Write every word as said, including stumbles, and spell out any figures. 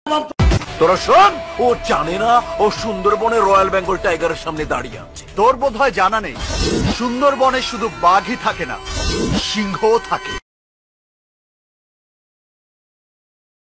তোরা শোন, ও জানে না ও সুন্দরবনে রয়্যাল বেঙ্গল টাইগারের সামনে দাঁড়িয়ে আছে। তোর বোধহয় জানা নেই, সুন্দরবনে শুধু বাঘই থাকে না, সিংহও থাকে।